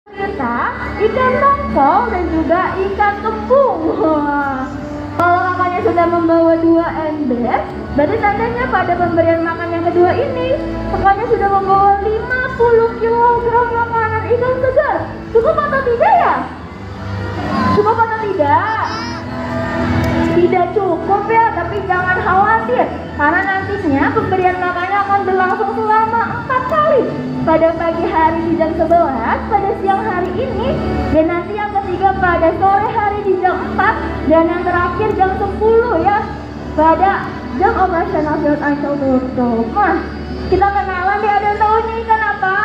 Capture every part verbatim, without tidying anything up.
kita ikan tongkol dan juga ikan kembung. Wah. Kalau kakaknya sudah membawa dua ember, berarti tandanya pada pemberian makan yang kedua ini kakaknya sudah membawa lima puluh kilogram makanan ikan segar. Cukup atau tidak ya? Cukup atau tidak? Tidak cukup ya, tapi jangan khawatir karena nantinya pemberian makannya akan berlangsung selama empat kali. Pada pagi hari di jam sebelas, pada siang hari ini, dan nanti yang ketiga pada sore hari di jam empat, dan yang terakhir jam sepuluh ya, pada jam operasional Field Ancol tutup. Nah, kita kenalan deh, ada yang tahu ini ikan apa?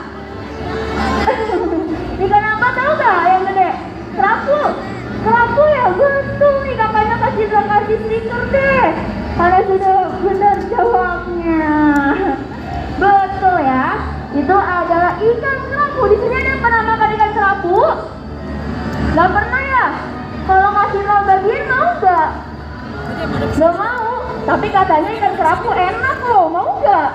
Ikan apa tahu gak yang gede? Kerapu. Kerapu ya, betul nih, kakaknya kasih kasih stiker deh karena sudah benar jawabnya. Betul ya, itu adalah ikan kerapu. Di sini ada yang pernah makan ikan kerapu? Gak pernah ya? Kalau kasih mau bagian mau gak? Gak mau, tapi katanya ikan kerapu enak loh, mau gak?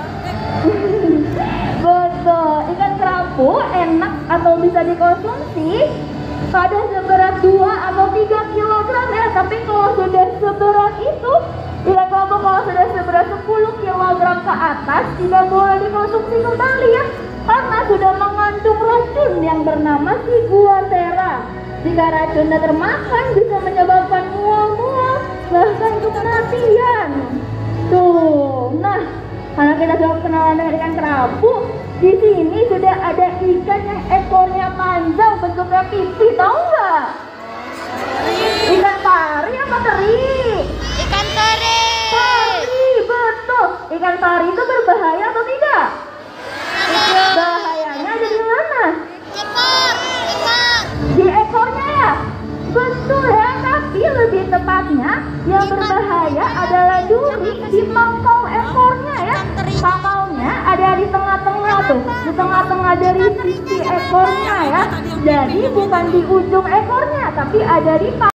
Betul, ikan kerapu enak atau bisa dikonsumsi pada seberat dua atau tiga kilogram ya. Tapi kalau sudah seberat itu, ikan kerapu kalau sudah seberat sepuluh kilogram ke atas tidak boleh dikonsumsi kembali ya, karena sudah mengandung racun yang bernama ciguatera. Jika racunnya termakan bisa menyebabkan mual-mual bahkan kematian. Tuh, nah karena kita sudah kenalan dengan ikan kerapu, di sini sudah ada ikan yang ekornya panjang bentuknya pipi, tahu nggak? Ikan pari apa teri? Ikan teri. Pari, betul. Ikan pari itu berbahaya atau tidak? Tidak. Bahayanya ada di mana? Ekor, ekor. Di ekornya ya? Betul ya, tapi lebih tepatnya yang berbahaya adalah duri di pangkal ekornya ya. Pangkalnya ada di tengah-tengah tuh, di tengah-tengah dari sisi ekornya ya. Jadi bukan di ujung ekornya, tapi ada di